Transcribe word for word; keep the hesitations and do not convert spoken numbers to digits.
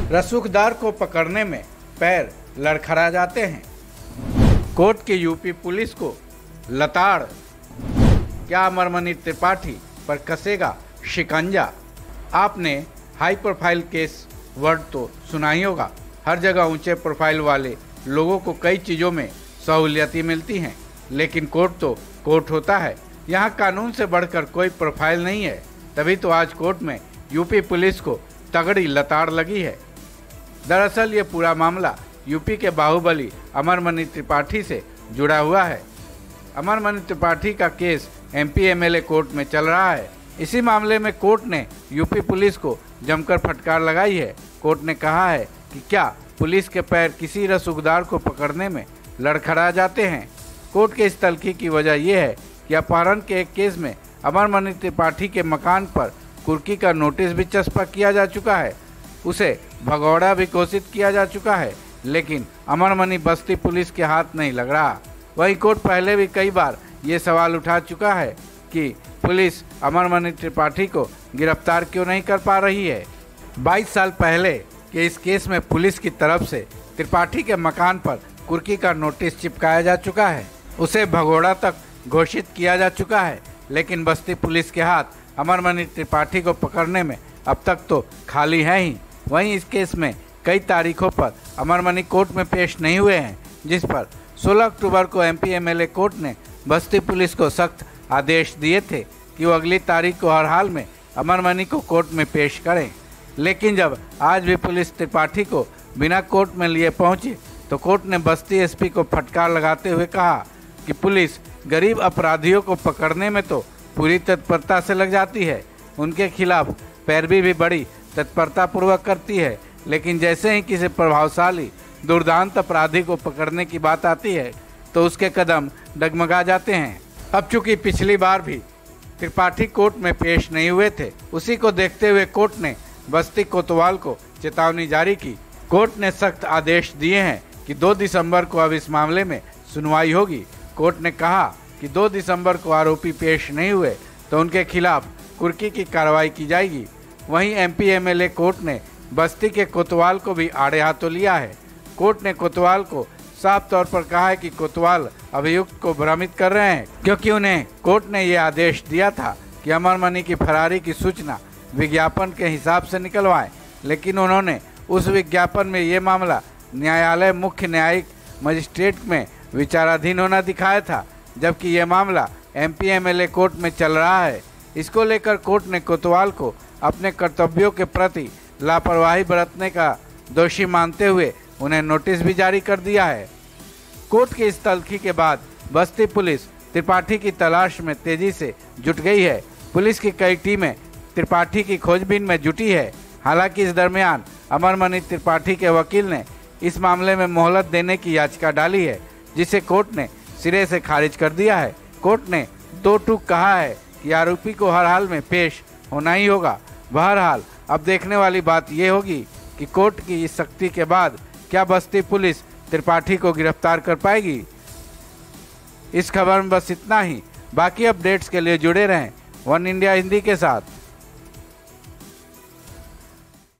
रसूखदार को पकड़ने में पैर लड़खड़ा जाते हैं। कोर्ट की यूपी पुलिस को लताड़, क्या अमरमणि त्रिपाठी पर कसेगा शिकंजा। आपने हाई प्रोफाइल केस वर्ड तो सुना ही होगा। हर जगह ऊंचे प्रोफाइल वाले लोगों को कई चीज़ों में सहूलियतें मिलती हैं, लेकिन कोर्ट तो कोर्ट होता है। यहाँ कानून से बढ़कर कोई प्रोफाइल नहीं है। तभी तो आज कोर्ट में यूपी पुलिस को तगड़ी लताड़ लगी है। दरअसल ये पूरा मामला यूपी के बाहुबली अमरमणि त्रिपाठी से जुड़ा हुआ है। अमरमणि त्रिपाठी का केस एमपी एमएलए कोर्ट में चल रहा है। इसी मामले में कोर्ट ने यूपी पुलिस को जमकर फटकार लगाई है। कोर्ट ने कहा है कि क्या पुलिस के पैर किसी रसूखदार को पकड़ने में लड़खड़ा जाते हैं। कोर्ट के इस तल्खी की वजह यह है कि अपहरण के एक केस में अमरमणि त्रिपाठी के मकान पर कुर्की का नोटिस भी चस्पा किया जा चुका है। उसे भगौड़ा भी घोषित किया जा चुका है, लेकिन अमरमणि बस्ती पुलिस के हाथ नहीं लग रहा। वहीं कोर्ट पहले भी कई बार ये सवाल उठा चुका है कि पुलिस अमरमणि त्रिपाठी को गिरफ्तार क्यों नहीं कर पा रही है। बाईस साल पहले के इस केस में पुलिस की तरफ से त्रिपाठी के मकान पर कुर्की का नोटिस चिपकाया जा चुका है। उसे भगोड़ा तक घोषित किया जा चुका है, लेकिन बस्ती पुलिस के हाथ अमरमणि त्रिपाठी को पकड़ने में अब तक तो खाली है ही। वहीं इस केस में कई तारीखों पर अमरमणि कोर्ट में पेश नहीं हुए हैं, जिस पर सोलह अक्टूबर को एमपी एमएलए कोर्ट ने बस्ती पुलिस को सख्त आदेश दिए थे कि वो अगली तारीख को हर हाल में अमरमणि को कोर्ट में पेश करें। लेकिन जब आज भी पुलिस त्रिपाठी को बिना कोर्ट में लिए पहुंची, तो कोर्ट ने बस्ती एसपी को फटकार लगाते हुए कहा कि पुलिस गरीब अपराधियों को पकड़ने में तो पूरी तत्परता से लग जाती है, उनके खिलाफ पैरवी भी बड़ी तत्परता पूर्वक करती है, लेकिन जैसे ही किसी प्रभावशाली दुर्दांत अपराधी को पकड़ने की बात आती है तो उसके कदम डगमगा जाते हैं। अब चूंकि पिछली बार भी त्रिपाठी कोर्ट में पेश नहीं हुए थे, उसी को देखते हुए कोर्ट ने बस्ती कोतवाल को चेतावनी जारी की। कोर्ट ने सख्त आदेश दिए हैं कि दो दिसंबर को अब इस मामले में सुनवाई होगी। कोर्ट ने कहा कि दो दिसंबर को आरोपी पेश नहीं हुए तो उनके खिलाफ कुर्की की कार्रवाई की जाएगी। वहीं एमपी एमएलए कोर्ट ने बस्ती के कोतवाल को भी आड़े हाथों लिया है। कोर्ट ने कोतवाल को साफ तौर पर कहा है कि कोतवाल अभियुक्त को भ्रमित कर रहे हैं, क्योंकि उन्हें कोर्ट ने यह आदेश दिया था कि अमरमणि की फरारी की सूचना विज्ञापन के हिसाब से निकलवाएं, लेकिन उन्होंने उस विज्ञापन में ये मामला न्यायालय मुख्य न्यायिक मजिस्ट्रेट में विचाराधीन होना दिखाया था, जबकि यह मामला एमपी एमएलए कोर्ट में चल रहा है। इसको लेकर कोर्ट ने कोतवाल को अपने कर्तव्यों के प्रति लापरवाही बरतने का दोषी मानते हुए उन्हें नोटिस भी जारी कर दिया है। कोर्ट की इस तल्खी के बाद बस्ती पुलिस त्रिपाठी की तलाश में तेजी से जुट गई है। पुलिस की कई टीमें त्रिपाठी की खोजबीन में जुटी है। हालांकि इस दरमियान अमरमणि त्रिपाठी के वकील ने इस मामले में मोहलत देने की याचिका डाली है, जिसे कोर्ट ने सिरे से खारिज कर दिया है। कोर्ट ने दो टूक कहा है कि आरोपी को हर हाल में पेश होना ही होगा। बहरहाल अब देखने वाली बात यह होगी कि कोर्ट की इस सख्ती के बाद क्या बस्ती पुलिस त्रिपाठी को गिरफ्तार कर पाएगी। इस खबर में बस इतना ही। बाकी अपडेट्स के लिए जुड़े रहें वन इंडिया हिंदी के साथ।